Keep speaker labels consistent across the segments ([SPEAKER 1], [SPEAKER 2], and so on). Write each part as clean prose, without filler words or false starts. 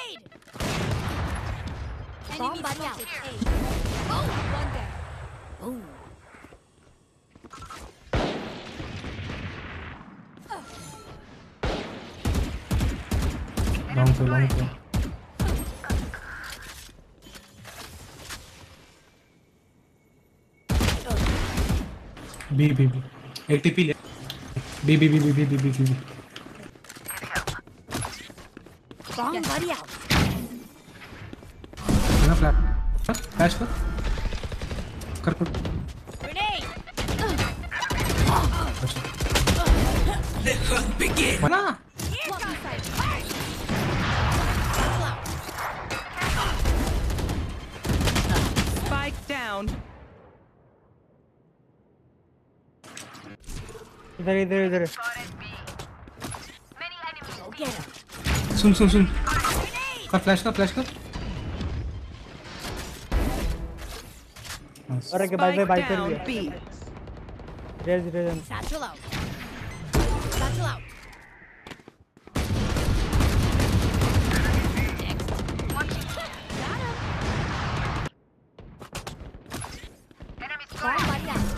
[SPEAKER 1] Bomb buddy out. Oh, one there. Oh.
[SPEAKER 2] Long to. B. एक TP ले. B.
[SPEAKER 1] Bomb buddy out.
[SPEAKER 2] ना flash कर.
[SPEAKER 1] Grenade.
[SPEAKER 3] The hunt begins.
[SPEAKER 2] Mana?
[SPEAKER 3] Spike down.
[SPEAKER 4] इधर
[SPEAKER 1] Go get him.
[SPEAKER 2] सुन. कर flash कर.
[SPEAKER 4] और के बाद में बाइक कर
[SPEAKER 3] Down
[SPEAKER 4] लिया
[SPEAKER 3] B.
[SPEAKER 4] रेज
[SPEAKER 1] Satchel out. Satchel out. Next. Got him. Bomb buddy out.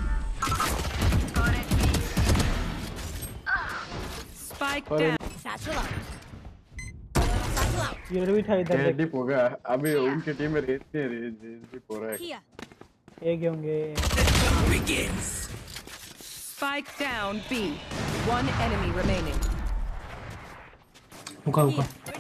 [SPEAKER 3] Spike down.
[SPEAKER 1] Satchel out. Satchel out.
[SPEAKER 4] ये भी था इधर देख
[SPEAKER 5] डीप होगा अभी उनके टीम में रेस डीप हो रहा है
[SPEAKER 1] Here.
[SPEAKER 4] एक होंगे
[SPEAKER 3] Begins. Spike down B. One enemy remaining.
[SPEAKER 2] हुका.
[SPEAKER 1] Here.